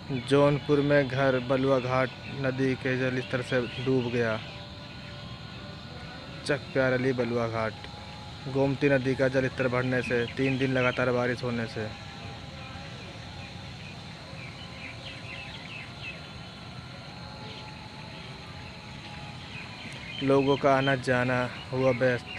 जौनपुर में घर बलुआ घाट नदी के जलस्तर से डूब गया। चक प्यार अली बलुआ घाट। गोमती नदी का जलस्तर बढ़ने से 3 दिन लगातार बारिश होने से लोगों का आना जाना हुआ व्यस्त।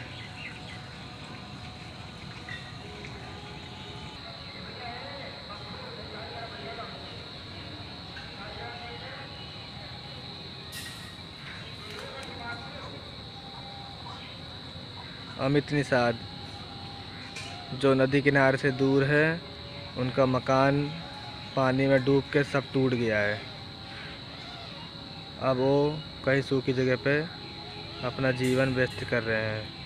अमित निषाद जो नदी किनारे से दूर है, उनका मकान पानी में डूब के सब टूट गया है। अब वो कहीं सूखी जगह पे अपना जीवन व्यस्त कर रहे हैं।